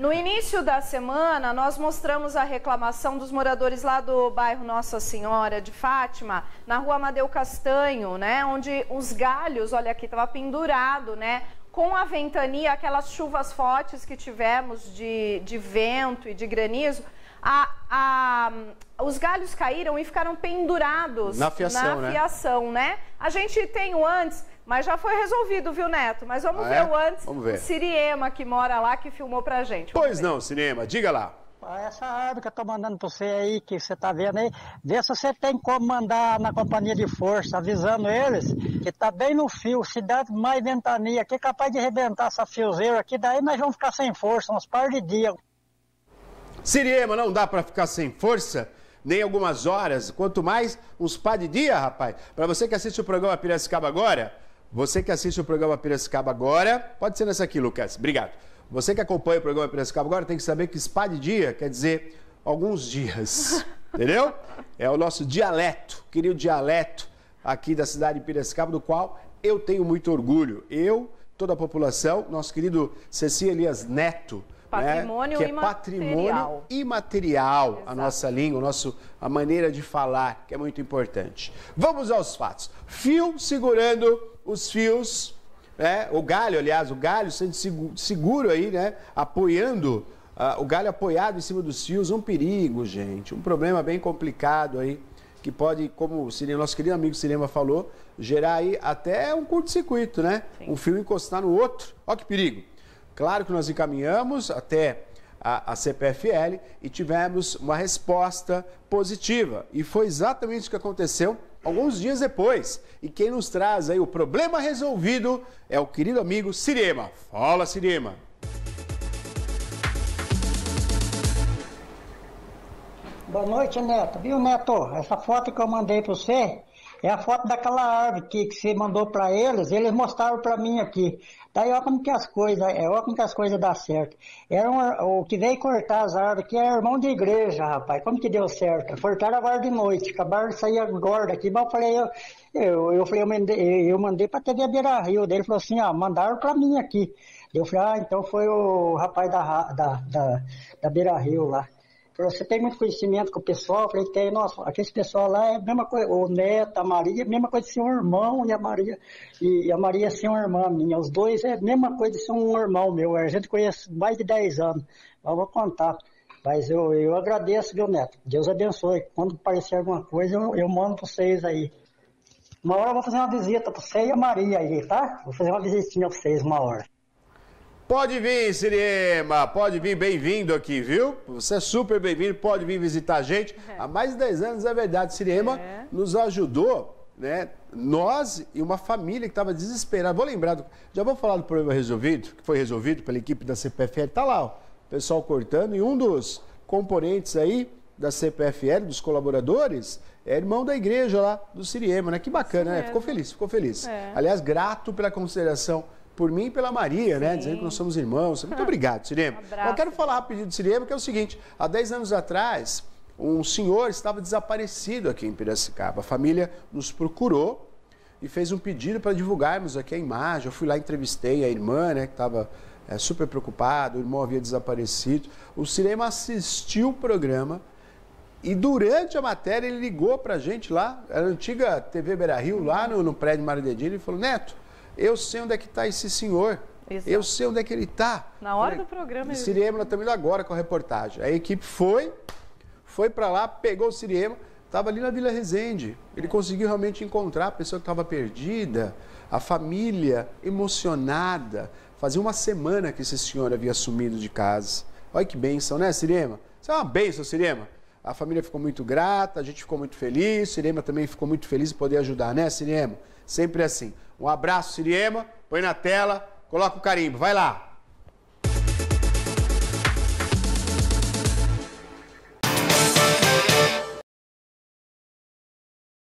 No início da semana, nós mostramos a reclamação dos moradores lá do bairro Nossa Senhora de Fátima, na rua Amadeu Castanho, né? Onde os galhos, olha aqui, estava pendurado, né? Com a ventania, aquelas chuvas fortes que tivemos de vento e de granizo, os galhos caíram e ficaram pendurados na fiação, né? A gente tem o antes, mas já foi resolvido, viu, Neto? Mas vamos ver o antes. Vamos ver. O Siriema, que mora lá, que filmou pra gente. Pois não, Siriema, diga lá. Essa árvore que eu tô mandando pra você aí, que você tá vendo aí, vê se você tem como mandar na companhia de força, avisando eles que tá bem no fio. Se der mais ventania aqui, é capaz de arrebentar essa fiozeira aqui, daí nós vamos ficar sem força, uns par de dias. Siriema, não dá para ficar sem força, nem algumas horas, quanto mais uns par de dia, rapaz. Para você que assiste o programa Piracicaba Agora, pode ser nessa aqui, Lucas, obrigado. Você que acompanha o programa Piracicaba Agora tem que saber que spa de dia quer dizer alguns dias, entendeu? É o nosso dialeto, querido dialeto aqui da cidade de Piracicaba, do qual eu tenho muito orgulho. Eu, toda a população, nosso querido Ceci Elias Neto, patrimônio que é patrimônio imaterial, a nossa língua, a maneira de falar, que é muito importante. Vamos aos fatos. Fio segurando os fios, o galho, aliás, o galho sendo seguro aí, né? Apoiando, o galho apoiado em cima dos fios, um perigo, gente, um problema bem complicado aí, que pode, como o nosso querido amigo Siriema falou, gerar aí até um curto-circuito, né? Sim. Um fio encostar no outro, olha que perigo. Claro que nós encaminhamos até a CPFL e tivemos uma resposta positiva. E foi exatamente o que aconteceu alguns dias depois. E quem nos traz aí o problema resolvido é o querido amigo Siriema. Fala, Siriema. Boa noite, Neto. Viu, Neto? Essa foto que eu mandei para você é a foto daquela árvore que você mandou para eles mostraram para mim aqui. Daí olha como que as coisas dão certo. O que veio cortar as árvores aqui era irmão de igreja, rapaz. Como que deu certo? Cortaram agora de noite, acabaram de sair agora daqui, mas eu mandei para a TV Beira Rio. Daí ele falou assim, mandaram para mim aqui. Eu falei, então foi o rapaz da Beira Rio lá. Você tem muito conhecimento com o pessoal? Eu falei, tem, nossa, aquele pessoal lá é a mesma coisa, o Neto, a Maria, a mesma coisa de ser um irmão, e a Maria ser uma irmã minha. Os dois é a mesma coisa de ser um irmão meu. A gente conhece mais de 10 anos. Eu vou contar. Mas eu agradeço, viu, Neto? Deus abençoe. Quando aparecer alguma coisa, eu mando para vocês aí. Uma hora eu vou fazer uma visita para você e a Maria aí, tá? Vou fazer uma visitinha para vocês uma hora. Pode vir, Siriema, pode vir, bem-vindo aqui, viu? Você é super bem-vindo, pode vir visitar a gente. Há mais de 10 anos, é verdade, Siriema nos ajudou, né? Nós e uma família que estava desesperada. Vou lembrar, já vou falar do problema resolvido, que foi resolvido pela equipe da CPFL. Tá lá, ó, o pessoal cortando, e um dos componentes aí da CPFL, dos colaboradores, é irmão da igreja lá, do Siriema, né? Que bacana, né? Ficou feliz. Aliás, grato pela consideração por mim e pela Maria, né? Dizendo que nós somos irmãos. Muito obrigado, Siriema. Eu quero falar rapidinho do Siriema, que é o seguinte, há 10 anos atrás, um senhor estava desaparecido aqui em Piracicaba. A família nos procurou e fez um pedido para divulgarmos aqui a imagem. Eu fui lá, entrevistei a irmã, né? Que estava super preocupada, o irmão havia desaparecido. O Siriema assistiu o programa e durante a matéria ele ligou para a gente lá, a antiga TV Beira Rio, lá no prédio Mário Dedilho, e falou, Neto, eu sei onde é que está esse senhor. Exato. Eu sei onde é que ele está. Na hora do programa. O Siriema, nós estamos indo agora com a reportagem. A equipe foi para lá, pegou o Siriema, estava ali na Vila Resende. Ele conseguiu realmente encontrar a pessoa que estava perdida, a família emocionada. Fazia uma semana que esse senhor havia sumido de casa. Olha que bênção, né, Siriema? Isso é uma bênção, Siriema. A família ficou muito grata, a gente ficou muito feliz, o Siriema também ficou muito feliz de poder ajudar, né, Siriema? Sempre assim. Um abraço, Siriema, põe na tela, coloca o carimbo, vai lá.